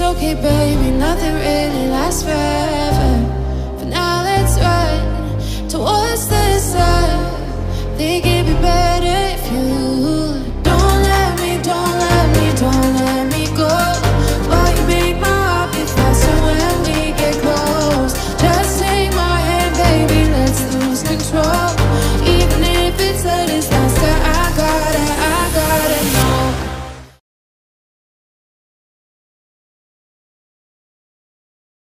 okay, baby, nothing really lasts forever. For now, let's run towards the sun. Think it'd be better